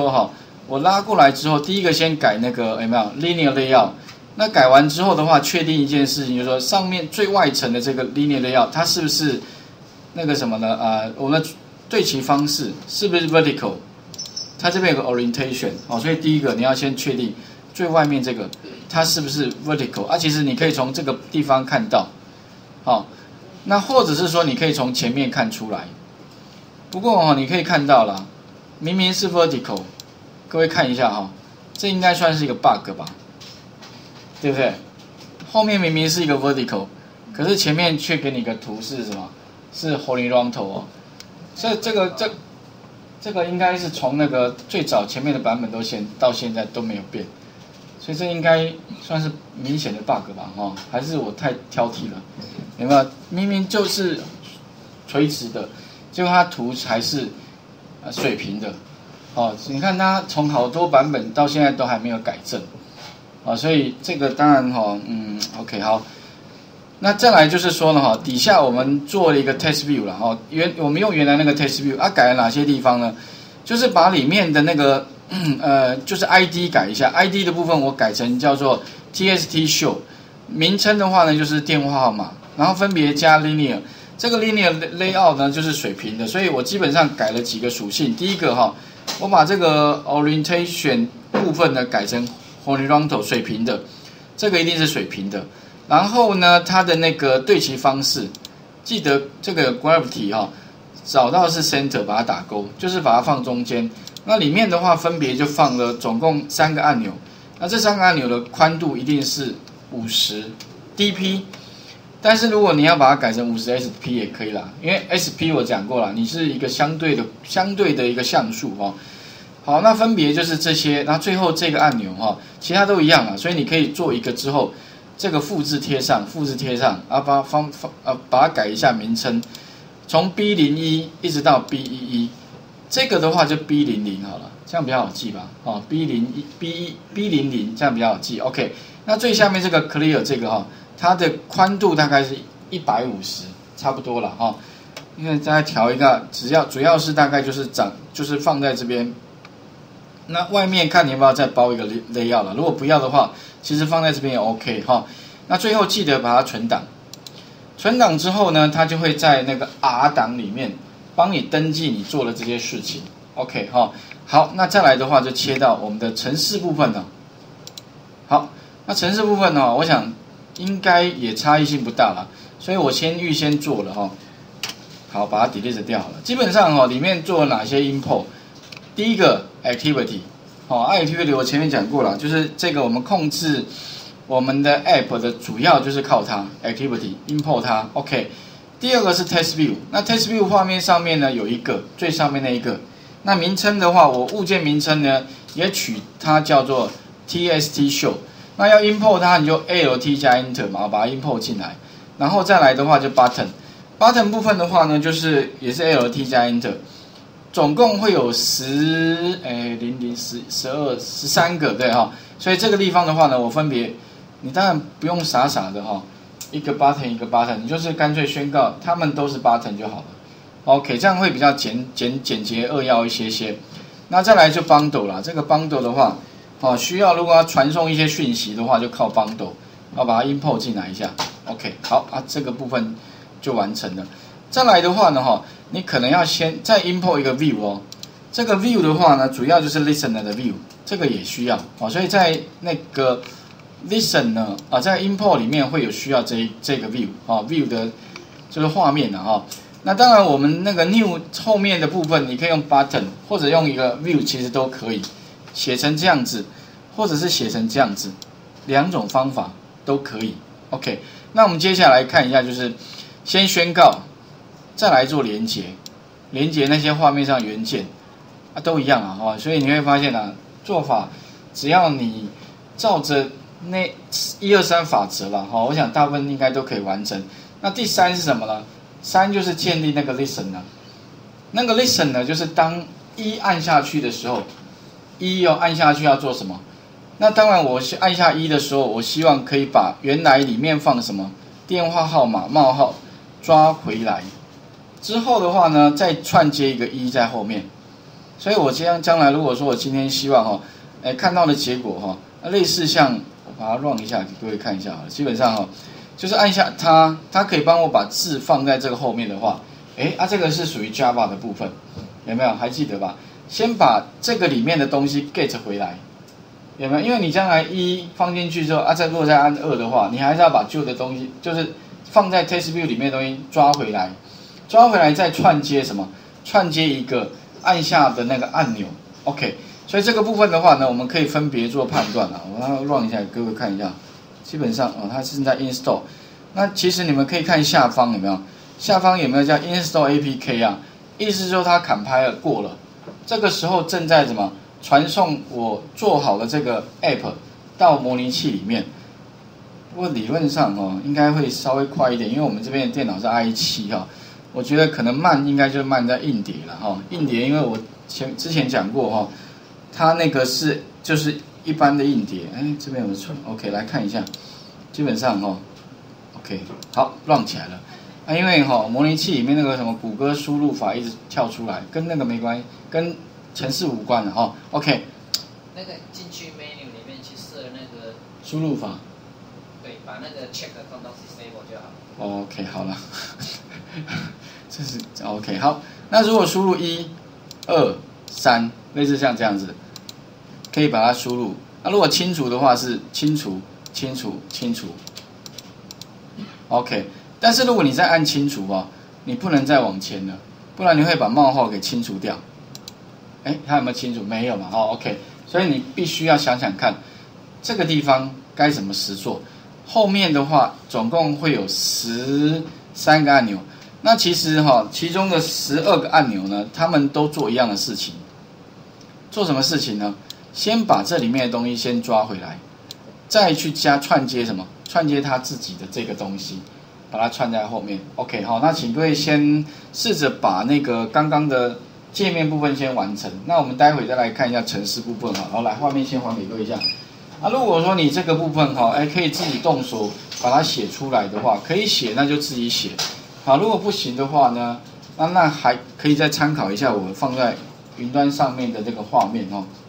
哈，我拉过来之后，第一个先改那个有没有 linear layout？ 那改完之后的话，确定一件事情，就是说上面最外层的这个 linear layout， 它是不是那个什么呢？我们的对齐方式是不是 vertical？ 它这边有个 orientation 哦，所以第一个你要先确定最外面这个它是不是 vertical 啊？其实你可以从这个地方看到，好，那或者是说你可以从前面看出来。不过哦，你可以看到啦，明明是 vertical， 各位看一下哈，这应该算是一个 bug 吧，对不对？后面明明是一个 vertical， 可是前面却给你个图是什么？是 horizontal 哦，所以这个应该是从那个最早前面的版本到现在都没有变，所以这应该算是明显的 bug 吧？哦，还是我太挑剔了？有没有？明明就是垂直的，结果它图还是水平的，哦，你看它从好多版本到现在都还没有改正，啊，所以这个当然哈，OK 好。那再来就是说呢，哈，底下我们做了一个 test view 了，哈，我们用原来那个 test view 改了哪些地方呢？就是把里面的那个就是 ID 改一下 ，ID 的部分我改成叫做 TST show， 名称的话呢就是电话号码，然后分别加 linear， 这个 linear layout 呢就是水平的，所以我基本上改了几个属性。第一个哈，我把这个 orientation 部分呢改成 horizontal 水平的，这个一定是水平的。然后呢，它的那个对齐方式，记得这个 gravity 哈，找到是 center 把它打勾，就是把它放中间。那里面的话分别就放了总共3个按钮，那这3个按钮的宽度一定是50 dp， 但是如果你要把它改成50 SP 也可以啦，因为 SP 我讲过了，你是一个相对的一个像素哈。好，那分别就是这些，然后最后这个按钮哈，其他都一样啊，所以你可以做一个之后。这个复制贴上，啊，把它改一下名称，从 B01 一直到 B11， 这个的话就 B00 好了，这样比较好记吧？哦 ，B00 这样比较好记。OK， 那最下面这个 Clear 这个哈，它的宽度大概是150，差不多了哈。因为再调一个，主要是大概就是放在这边。那外面看你要不要再包一个 layout 了，如果不要的话，其实放在这边也 OK 哈。那最后记得把它存档，存档之后呢，它就会在那个 R 档里面帮你登记你做的这些事情 ，OK 哈。好，那再来的话就切到我们的程式部分了。好，那程式部分呢，我想应该也差异性不大了，所以我预先做了哈。好，把它 delete 掉了。基本上哈，里面做了哪些 import？第一个 activity， activity 我前面讲过了，就是这个我们控制我们的 app 的主要就是靠它 activity import 它 ，OK。第二个是 test view， 那 test view 画面上面呢有一个最上面那一个，那名称的话，我物件名称呢也取它叫做 TST show， 那要 import 它你就 ALT 加 Enter 嘛，把它 import 进来，然后再来的话就 button 部分的话呢就是也是 ALT 加 Enter。总共会有13个对哈，所以这个地方的话呢，我分别，你当然不用傻傻的哈，一个 button 一个 button， 你就是干脆宣告他们都是 button 就好了 ，OK， 这样会比较简洁扼要一些。那再来就 bundle 啦，这个 bundle 的话，需要如果要传送一些讯息的话，就靠 bundle， 要把它 import 进来一下 ，OK， 好啊，这个部分就完成了。再来的话呢，你可能要先再 import 一个 view 哦。这个 view 的话呢，主要就是 listener 的 view， 这个也需要哦。所以在那个 listener 在 import 里面会有需要这个 view view 的就是画面的哈。那当然我们那个 new 后面的部分，你可以用 button 或者用一个 view， 其实都可以写成这样子，或者是写成这样子，两种方法都可以。OK， 那我们接下来看一下，就是先宣告。再来做连接那些画面上元件都一样啊，所以你会发现做法只要你照着那1、2、3法则啦，我想大部分应该都可以完成。那第3是什么呢？3就是建立那个 listen 呢，那个 listen 呢，就是当1按下去的时候，1要按下去要做什么？那当然我按下1的时候，我希望可以把原来里面放什么电话号码冒号抓回来。之后的话呢，再串接一个1在后面， 所以我将来如果说我今天希望看到的结果类似像我把它 run 一下给各位看一下基本上就是按下它可以帮我把字放在这个后面的话，这个是属于 Java 的部分，有没有？还记得吧？先把这个里面的东西 get 回来，有没有？因为你将来1放进去之后如果再按2的话，你还是要把旧的东西，就是放在 test view 里面的东西抓回来再串接什么？串接一个按下的那个按钮 ，OK。所以这个部分的话呢，我们可以分别做判断我让它 run 一下，给各位看一下。基本上它是在 install。那其实你们可以看下方有没有？下方有没有叫 install APK 啊？意思就是它compile过了，这个时候正在什么？传送我做好的这个 app 到模拟器里面。不过理论上应该会稍微快一点，因为我们这边的电脑是 i7 我觉得可能慢应该就慢在硬碟了硬碟因为我之前讲过它那个就是一般的硬碟，这边有没有存 ？OK， 来看一下，基本上OK， 好 ，run 起来了。因为模拟器里面那个什么谷歌输入法一直跳出来，跟那个没关系，跟程式无关的OK， 那个进去 menu 里面去设那个输入法， 对，把那个 check 放到 disable 就好。 OK， 好了，这是 OK 好。那如果输入1、2、3，类似像这样子，可以把它输入。那如果清除的话是清除、清除、清除。OK， 但是如果你再按清除你不能再往前了，不然你会把冒号给清除掉。它有没有清除？没有嘛OK， 所以你必须要想想看，这个地方该怎么实做。后面的话总共会有13个按钮，那其实其中的12个按钮呢，他们都做一样的事情。做什么事情呢？先把这里面的东西先抓回来，再去串接什么？串接它自己的这个东西，把它串在后面。OK， 好，那请各位先试着把那个刚刚的界面部分先完成。那我们待会再来看一下程式部分好，来画面先还给各位一下。如果说你这个部分可以自己动手把它写出来的话，可以写那就自己写。好，如果不行的话呢，那还可以再参考一下我放在云端上面的这个画面